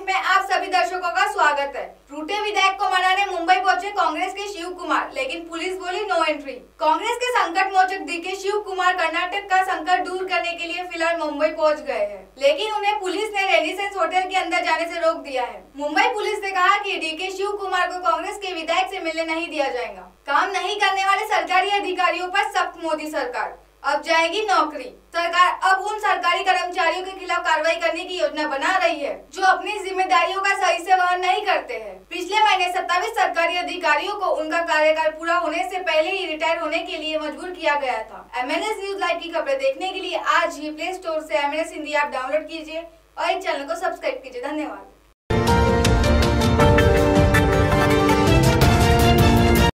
Point में आप सभी दर्शकों का स्वागत है। रूठे विधायक को मनाने मुंबई पहुंचे कांग्रेस के शिव कुमार, लेकिन पुलिस बोली नो एंट्री। कांग्रेस के संकट मोचक डीके शिव कुमार कर्नाटक का संकट दूर करने के लिए फिलहाल मुंबई पहुंच गए हैं, लेकिन उन्हें पुलिस ने रेनिसेंस होटल के अंदर जाने से रोक दिया है। मुंबई पुलिस ने कहा कि डीके शिव कुमार को कांग्रेस के विधायक से मिलने नहीं दिया जाएगा। काम नहीं करने वाले सरकारी अधिकारियों पर सख्त मोदी सरकार, अब जाएगी नौकरी। सरकार अब उन सरकारी कर्मचारियों के खिलाफ कार्रवाई करने की योजना बना रही है जो अपनी जिम्मेदारियों का सही से वहन नहीं करते हैं। पिछले महीने 27 सरकारी अधिकारियों को उनका कार्यकाल पूरा होने से पहले ही रिटायर होने के लिए मजबूर किया गया था। MNS न्यूज लाइव की खबरें देखने के लिए आज ही प्ले स्टोर से MNS हिंदी ऐप डाउनलोड कीजिए और इस चैनल को सब्सक्राइब कीजिए। धन्यवाद।